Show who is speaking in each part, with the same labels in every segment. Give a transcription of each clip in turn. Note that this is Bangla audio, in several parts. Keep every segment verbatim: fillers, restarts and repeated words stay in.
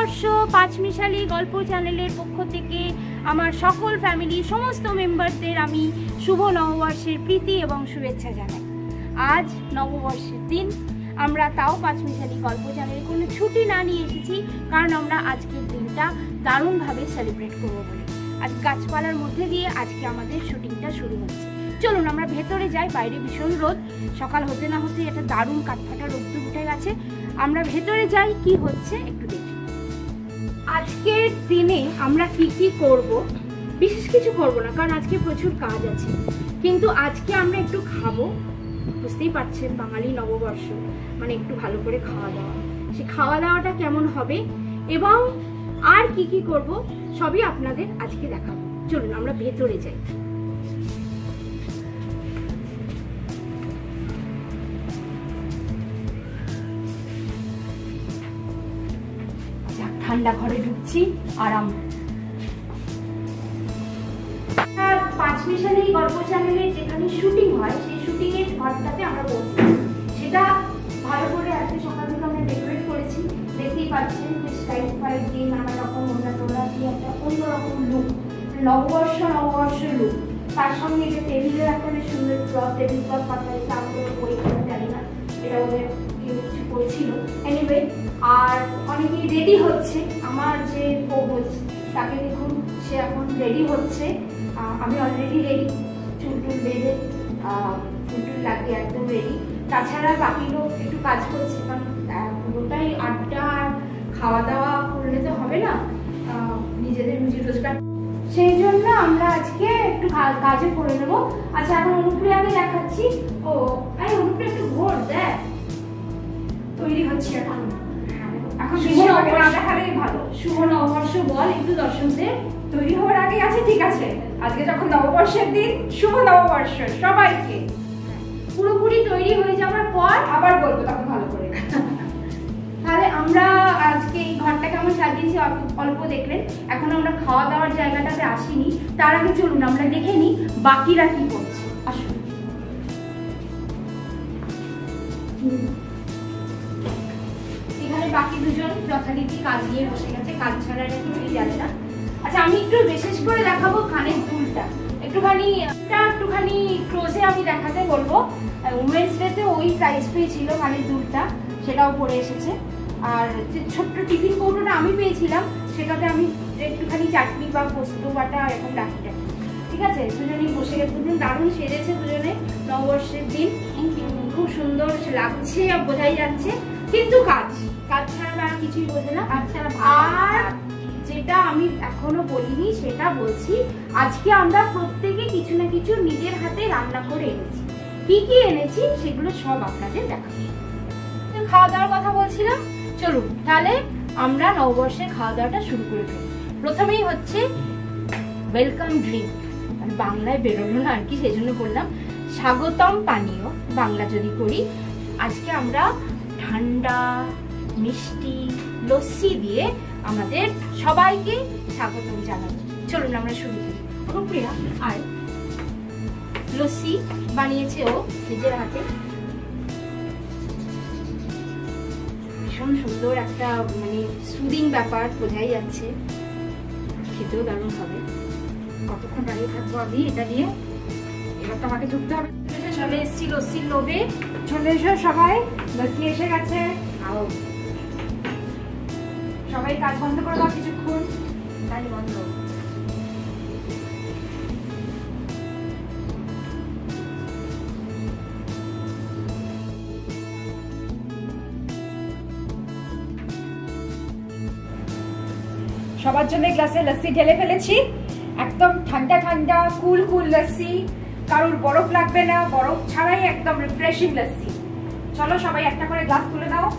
Speaker 1: নববর্ষ পাঁচমিশালি গল্প চ্যানেলের পক্ষ থেকে আমার সকল ফ্যামিলি সমস্ত মেম্বারদের আমি শুভ নববর্ষের প্রীতি এবং শুভেচ্ছা জানাই। আজ নববর্ষের দিন, আমরা তাও পাঁচমিশালি গল্প চ্যানেলে কোনো ছুটি না নিয়ে এসেছি, কারণ আমরা আজকের দিনটা দারুণভাবে সেলিব্রেট করবো বলে। আজ গাছপালার মধ্যে দিয়ে আজকে আমাদের শুটিংটা শুরু হচ্ছে। চলুন আমরা ভেতরে যাই, বাইরে ভীষণ রোদ, সকাল হতে না হতে একটা দারুণ কাঠফাটা রোদ্দুর উঠে গেছে। আমরা ভেতরে যাই, কি হচ্ছে একটু দেখি। আজকের দিনে আমরা কি কি করব, বিশেষ কিছু করব না, কারণ আজকে প্রচুর কাজ আছে। কিন্তু আজকে আমরা একটু খাবো, বুঝতেই পারছেন বাঙালি নববর্ষ মানে একটু ভালো করে খাওয়া দাওয়া। সে খাওয়া দাওয়াটা কেমন হবে এবং আর কি কি করব সবই আপনাদের আজকে দেখাবো। চলুন আমরা ভেতরে যাই। ঠান্ডা ঘরে ঢুকছি, আরাম। পাঁচমিশালি গল্প চ্যানেলের যেখানে শুটিং হয় সেই শুটিং এর ঘরটাতে আমরা বসছি। সেটা ভালো করে আজকে সকাল থেকে আমরা ডেকোরেট করেছি, দেখতেই পাচ্ছেন। বেশ লাইট ফাইট দিয়ে নানা রকম ওনা টোনা দিয়ে একটা অন্যরকম লুক, নববর্ষ নববর্ষ লুক। তার সঙ্গে যে টেবিলের একটা বেশ সুন্দর ক্লথ, টেবিল ক্লথ পাতা হয়েছে, আমাদের বই খেতে জানি না, এটা ওদের কেউ কিছু করেছিল। এনিওয়ে, আর অনেকেই রেডি হচ্ছে। আমার যে কোচ তাকে দেখুন, সে এখন রেডি হচ্ছে। আমি অলরেডি রেডি, চুল টুল বেঁধে চুল টুল লাগিয়ে একদম রেডি। তাছাড়া বাকি লোক একটু কাজ করছে, কারণ পুরোটাই আড্ডা খাওয়া দাওয়া করলে তো হবে না, নিজেদের রুজি রোজগার, সেই জন্য আমরা আজকে একটু কাজে করে নেবো। আচ্ছা, এখন অনুপ্রিয়াকে দেখাচ্ছি। ও আরে অনুপ্রিয়া একটু ভোর দেখ, তৈরি হচ্ছে এখন। এখন শুভ নববর্ষ দেখালেই ভালো। শুভ নববর্ষ বল একটু দর্শকদের। তৈরি হওয়ার আগে আছে, ঠিক আছে, আজকে যখন নববর্ষের দিন, শুভ নববর্ষ সবাইকে। পুরোপুরি তৈরি হয়ে যাওয়ার পর আবার বলবো, তখন ভালো করে। তাহলে আমরা আজকে এই ঘরটা কেমন সাজিয়েছি অল্প দেখলেন। এখন আমরা খাওয়া দাওয়ার জায়গাটাতে আসিনি, তার আগে চলুন আমরা দেখে নিই বাকিরা কি করছে। আসুন। এখানে বাকি দুজন যথারীতি কাজ নিয়ে বসে গেছে, কাজ ছাড়া এটা কিছুই জানে না। আচ্ছা, আমি একটু বিশেষ করে দেখাবো কানের দুলটা, একটুখানি একটুখানি ক্লোজে আমি দেখাতে বলবো। উমেন্স ডেতে ওই প্রাইস পেয়েছিল কানের দুলটা, সেটাও পরে এসেছে। আর যে ছোট্ট টিফিন কৌটোটা আমি পেয়েছিলাম, সেটাতে আমি একটুখানি চাটনি বা পোস্ত বাটা এরকম রাখি রাখি। ঠিক আছে, দুজনেই বসে গেছে, দুজন দারুণ সেজেছে দুজনে নববর্ষের দিন, খুব সুন্দর লাগছে, বোঝাই যাচ্ছে। কিন্তু কাজ কাজ ছাড়া তারা কিছুই বোঝে না। আর যেটা আমি এখনো বলিনি সেটা বলছি, আজকে আমরা প্রত্যেকে কিছু না কিছু নিজের হাতে রান্না করে এনেছি। কি কি এনেছি সেগুলো সব আপনাদের দেখাবো। খাওয়া দাওয়ার কথা বলছিলাম, চলুন তাহলে আমরা নববর্ষের খাওয়া দাওয়াটা শুরু করে ফেলি। প্রথমেই হচ্ছে ওয়েলকাম ড্রিঙ্ক, মানে বাংলায় বেরোলো না আর কি, সেই জন্য বললাম স্বাগতম পানীয় বাংলা যদি করি। আজকে আমরা ঠান্ডা মিষ্টি লস্যি দিয়ে আমাদের সবাইকে স্বাগতম জানাবো। চলুন আমরা শুরু করি। অনুপ্রিয়া আর লস্যি বানিয়েছে ও নিজের হাতে, ভীষণ সুন্দর একটা মানে সুদিং ব্যাপার, বোঝাই যাচ্ছে। খেতেও দারুণ হবে। কতক্ষণ দাঁড়িয়ে থাকবো আমি এটা নিয়ে? এবার তো আমাকে ঢুকতে হবে। চলে এসছি লস্যির লোভে, চলে এসো সবাই, লস্যি এসে গেছে। আও সবাই কাজ বন্ধ করে দাও কিছুক্ষণ, কাজ বন্ধ। সবার জন্য গ্লাসে লস্যি ঢেলে ফেলেছি, একদম ঠান্ডা ঠান্ডা কুল কুল লস্যি, কারোর বরফ লাগবে না, বরফ ছাড়াই একদম রিফ্রেশিং লস্যি। চলো সবাই একটা করে গ্লাস তুলে দাও,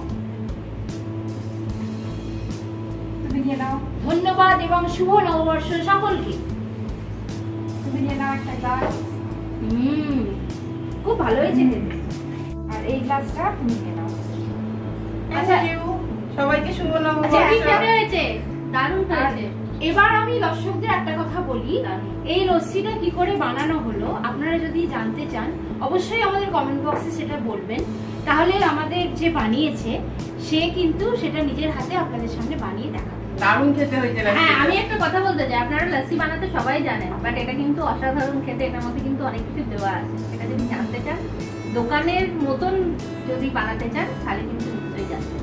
Speaker 1: তুমি নিয়ে নাও। ধন্যবাদ এবং শুভ নববর্ষ সকলকে। তুমি নিয়ে নাও একটা গ্লাস। হুম, খুব ভালো হয়েছে খেতে। আর এই গ্লাসটা তুমি নিয়ে নাও। আচ্ছা,
Speaker 2: সবাইকে শুভ নববর্ষ।
Speaker 1: আচ্ছা, ঠিক হয়েছে, দারুণ হয়েছে। এবার আমি দর্শকদের একটা কথা বলি, এই লস্যিটা কি করে বানানো হলো আপনারা যদি জানতে চান অবশ্যই আমাদের কমেন্ট বক্সে সেটা বলবেন, তাহলে আমাদের যে বানিয়েছে সে কিন্তু সেটা নিজের হাতে আপনাদের সামনে বানিয়ে দেখাবে।
Speaker 2: দারুণ খেতে হয়েছে।
Speaker 3: হ্যাঁ, আমি একটা কথা বলতে চাই, আপনারা লস্যি বানাতে সবাই জানেন, বাট এটা কিন্তু অসাধারণ খেতে। এটার মধ্যে কিন্তু অনেক কিছু দেওয়া আছে, এটা যদি জানতে চান, দোকানের মতন যদি বানাতে চান তাহলে কিন্তু নিশ্চয়ই জানবেন।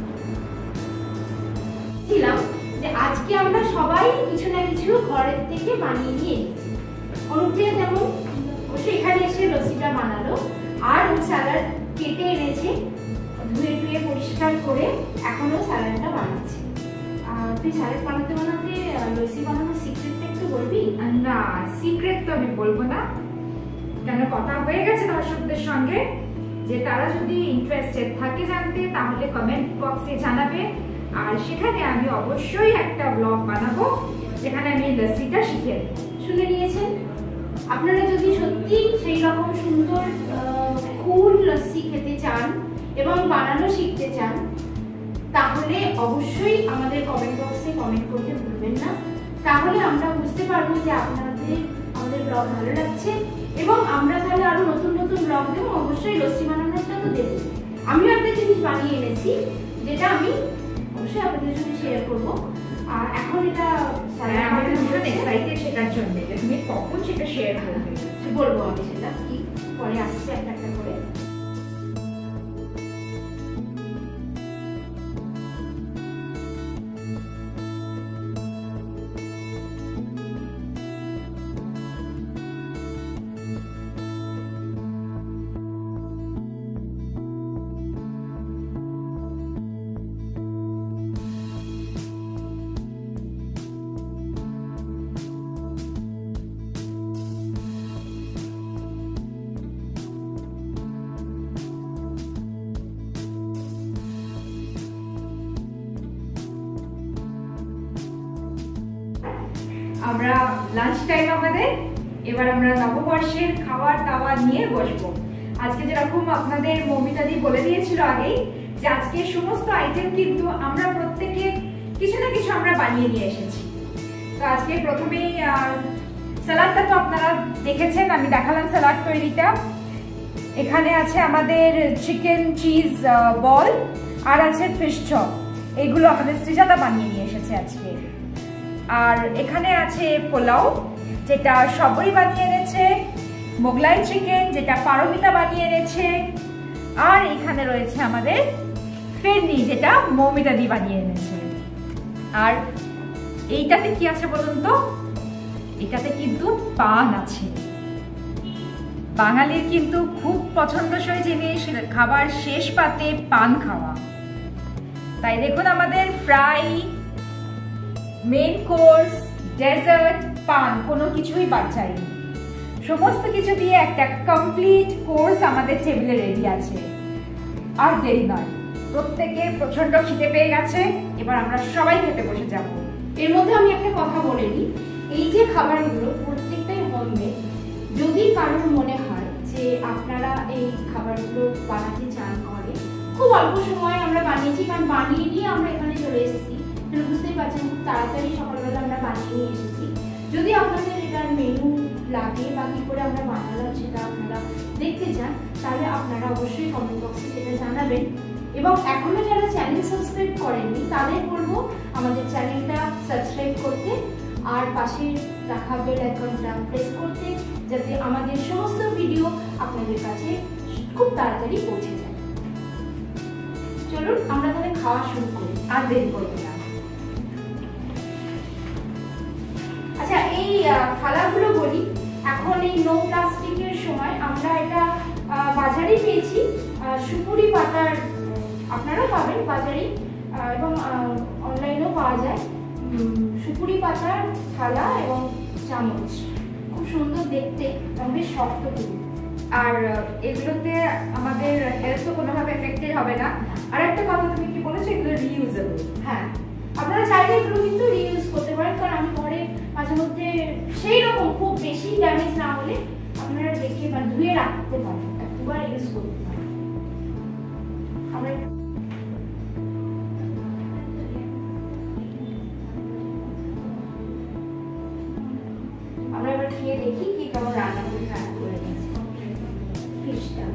Speaker 1: ছিলাম যে আজকে আমরা সবাই কিছু না কিছু ঘরের থেকে বানিয়ে নিয়ে এসেছি। অনুপ্রিয়া যেমন অবশ্যই এখানে এসে লস্যিটা বানালো, আর স্যালাড কেটে এনেছে, ধুয়ে ধুয়ে পরিষ্কার করে এখনো স্যালাডটা বানাচ্ছে। আর তুই স্যালাড বানাতে বানাতে লস্যি বানানোর সিক্রেটটা একটু বলবি?
Speaker 4: না, সিক্রেট তো আমি বলবো না, কেন কথা হয়ে গেছে দর্শকদের সঙ্গে যে তারা যদি ইন্টারেস্টেড থাকে জানতে তাহলে কমেন্ট বক্সে জানাবে, আর সেখানে আমি অবশ্যই একটা ব্লগ বানাবো যেখানে আমি লস্যিটা শিখে দেব।
Speaker 1: শুনে নিয়েছেন, আপনারা যদি সত্যি সেই রকম সুন্দর কুল লস্যি খেতে চান এবং বানানো শিখতে চান তাহলে অবশ্যই আমাদের কমেন্ট বক্সে কমেন্ট করতে ভুলবেন না, তাহলে আমরা বুঝতে পারবো যে আপনাদের আমাদের ব্লগ ভালো লাগছে এবং আমরা তাহলে আরো নতুন নতুন ব্লগ দেবো। অবশ্যই লস্যি বানানোটা তো দেবো। আমিও একটা জিনিস বানিয়ে এনেছি যেটা আমি অবশ্যই আপনাদের সাথে শেয়ার করবো। আর এখন এটা
Speaker 4: আমাদের ভীষণ এক্সাইটেড সেটার জন্য যে তুমি কখন সেটা শেয়ার করবে।
Speaker 1: বলবো আমি সেটা কি পরে আসছে একটা একটা করে।
Speaker 4: আমরা লাঞ্চ টাইম আমাদের, এবার আমরা নববর্ষের খাবার দাবার নিয়ে বসবো। আজকে যেরকম আপনাদের মমিতাদি বলে দিয়েছিল আগেই যে আজকে সমস্ত আইটেম কিন্তু আমরা প্রত্যেকে কিছু না কিছু আমরা বানিয়ে নিয়ে এসেছি। তো আজকে প্রথমেই স্যালাডটা তো আপনারা দেখেছেন, আমি দেখালাম স্যালাড তৈরিটা। এখানে আছে আমাদের চিকেন চিজ বল আর আছে ফিশ চপ, এগুলো আমাদের সৃজাতা বানিয়ে নিয়ে এসেছে আজকে। আর এখানে আছে পোলাও যেটা সবই বানিয়ে এনেছে, মোগলাই চিকেন যেটা পারমিতা বানিয়ে এনেছে, আর এখানে রয়েছে আমাদের ফিরনি যেটা মৌমিতাদি বানিয়ে এনেছে। আর এইটাতে কি আছে বলুন তো? এটাতে কিন্তু পান আছে। বাঙালির কিন্তু খুব পছন্দসই জিনিস খাবার শেষ পাতে পান খাওয়া। তাই দেখুন আমাদের ফ্রাই, মেন কোর্স, ডেজার্ট, পান কোনো কিছুই বাদ যায়নি। সমস্ত কিছু দিয়ে একটা কমপ্লিট কোর্স আমাদের টেবিলে রেডি আছে। আর দেরি নয়, প্রত্যেকে প্রচন্ড খিদে পেয়ে গেছে, এবার আমরা সবাই খেতে বসে যাব।
Speaker 1: এর মধ্যে আমি একটা কথা বলে নিই, এই যে খাবারগুলো প্রত্যেকটাই হোমমেড। যদি কারোর মনে হয় যে আপনারা এই খাবারগুলো বানাতে চান ঘরে, খুব অল্প সময় আমরা বানিয়েছি, কারণ বানিয়ে নিয়ে আমরা এখানে চলে এসেছি, বুঝতেই পারছেন খুব তাড়াতাড়ি সকালবেলা আমরা বানিয়ে নিয়ে এসেছি। যদি আপনাদের এটার মেনু লাগে বা কি করে আমরা বানালাম সেটা আপনারা দেখতে চান তাহলে আপনারা অবশ্যই কমেন্ট বক্সে সেটা জানাবেন। এবং এখনো যারা চ্যানেল সাবস্ক্রাইব করেননি তাদের বলবো আমাদের চ্যানেলটা সাবস্ক্রাইব করতে আর পাশে রাখা বেল আইকনটা প্রেস করতে, যাতে আমাদের সমস্ত ভিডিও আপনাদের কাছে খুব তাড়াতাড়ি পৌঁছে যায়। চলুন আমরা তাহলে খাওয়া শুরু করি, আর দেরি করবো না। আচ্ছা, এই থালাগুলো বলি, এখন এই নো প্লাস্টিকের সময় আমরা এটা বাজারে পেয়েছি, সুপুরি পাতার, আপনারা পাবেন বাজারে এবং অনলাইনেও পাওয়া যায়। সুপুরি পাতার থালা এবং চামচ, খুব সুন্দর দেখতে এবং বেশ শক্ত কিন্তু।
Speaker 4: আর এগুলোতে আমাদের হেলথ তো কোনোভাবে এফেক্টেড হবে না। আর একটা কথা তুমি কি বলেছো, এগুলো রিইউজেবল।
Speaker 1: হ্যাঁ, আপনারা চাইলে এগুলো কিন্তু রিইউজ করতে পারেন, কারণ আমি ঘরে মাঝে মধ্যে সেই রকম খুব বেশি ড্যামেজ না হলে আপনারা রেখে বা ধুয়ে রাখতে পারেন, দুবার ইউজ করতে পারেন। আমরা খেয়ে দেখি কি কেমন রান্না করে রান্না করে দিয়েছি ফিশটা।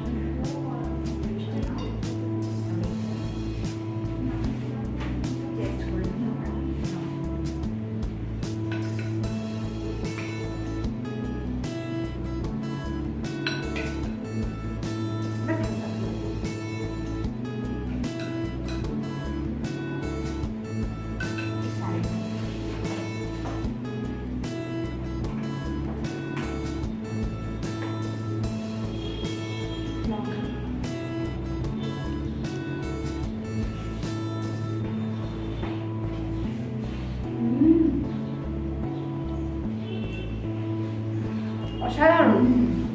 Speaker 4: অসাধারণ।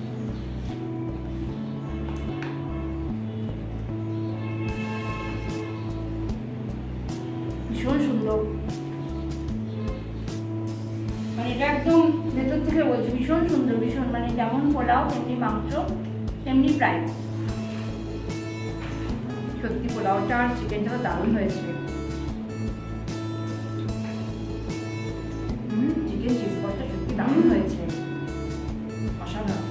Speaker 4: ভীষণ সুন্দর,
Speaker 1: মানে এটা একদম ভেতর থেকে বলছি ভীষণ সুন্দর, ভীষণ মানে যেমন পোলাও তেমনি মাংস তেমনি ফ্রাই।
Speaker 4: সত্যি পোলাওটা আর চিকেনটা দারুণ হয়েছে। হুম, চিকেন চিজ বলটা সত্যি দারুণ হয়েছে, অসাধারণ।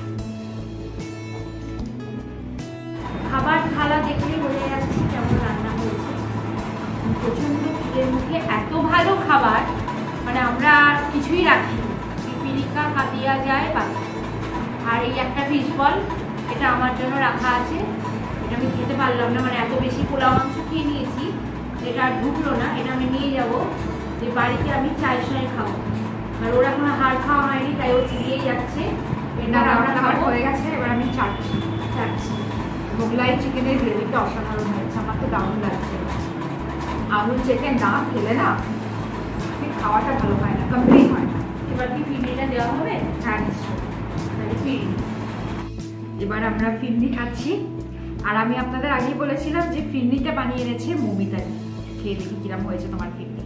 Speaker 1: খাবার থালা দেখলেই বোঝা যাচ্ছে কেমন রান্না হয়েছে। প্রচন্ড খিদের মুখে এত ভালো খাবার, মানে আমরা আর কিছুই রাখি, পিপিলিকা কাটিয়া যায় বাস। আর এই একটা ফিশ বল, এটা আমার জন্য রাখা আছে, এটা আমি খেতে পারলাম না, মানে এত বেশি পোলাও মাংস খেয়ে নিয়েছি এটা আর ঢুকলো না। এটা আমি নিয়ে যাব যে বাড়িতে আমি চায়ের সঙ্গে খাবো, আর ওরা এখনো হাড় খাওয়া হয়নি তাই ও চিবিয়েই যাচ্ছে। এটা
Speaker 4: রান্না
Speaker 1: আমরা
Speaker 4: খাবার
Speaker 1: খাবো,
Speaker 4: হয়ে গেছে, এবার আমি চাটছি
Speaker 1: চাচ্ছি।
Speaker 4: মোগলাই চিকেনের গ্রেভিটা অসাধারণ হয়েছে, আমার তো দারুণ লাগছে। আঙুল চেটে না খেলে না ঠিক খাওয়াটা ভালো হয় না, কমপ্লিট হয় না।
Speaker 1: এবার কি ফিরনিটা দেওয়া হবে?
Speaker 4: হ্যাঁ নিশ্চয়ই।
Speaker 1: তাহলে ফিরনি।
Speaker 4: এবার আমরা ফিরনি খাচ্ছি, আর আমি আপনাদের আগেই বলেছিলাম যে ফিরনিটা বানিয়ে এনেছে মৌমিতা। খেয়ে দেখি কিরম হয়েছে তোমার ফিরনি।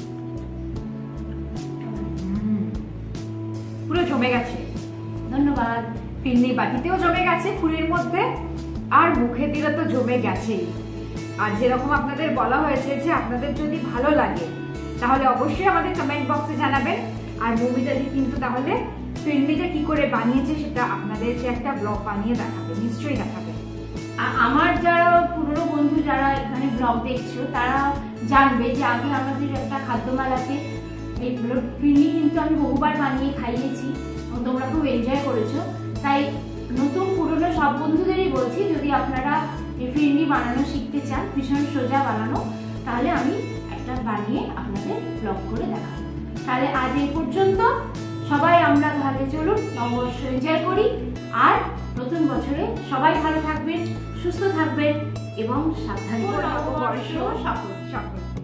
Speaker 4: পুরো জমে গেছে,
Speaker 1: ধন্যবাদ।
Speaker 4: ফিরনি বাটিতেও জমে গেছে পুরীর মধ্যে, আর মুখে দিলে তো জমে গেছেই। আর যেরকম আপনাদের বলা হয়েছে যে আপনাদের যদি ভালো লাগে তাহলে অবশ্যই আমাদের কমেন্ট বক্সে জানাবেন। আর মৌমিতাদি কিন্তু তাহলে ফিরনিটা কি করে বানিয়েছে সেটা আপনাদেরকে একটা ব্লগ বানিয়ে দেখাবে, নিশ্চয়ই দেখাবে।
Speaker 1: আ- আমার যারা পুরনো বন্ধু যারা এখানে ব্লগ দেখছো তারা জানবে যে আগে আমাদের একটা খাদ্যমেলাতে এই ফিরনি কিন্তু আমি বহুবার বানিয়ে খাইয়েছি এবং তোমরা খুব এনজয় করেছো। তাই নতুন পুরনো সব বন্ধুদেরই বলছি, যদি আপনারা এই ফিরনি বানানো শিখতে চান, ভীষণ সোজা বানানো, তাহলে আমি একটা বানিয়ে আপনাদের ব্লগ করে দেখাবো। তাহলে আজ এই পর্যন্ত, সবাই আমরা তাহলে চলুন নববর্ষ এনজয় করি, আর নতুন বছরে সবাই ভালো থাকবেন, সুস্থ থাকবেন এবং সাবধানে
Speaker 4: নববর্ষ সফল সফল।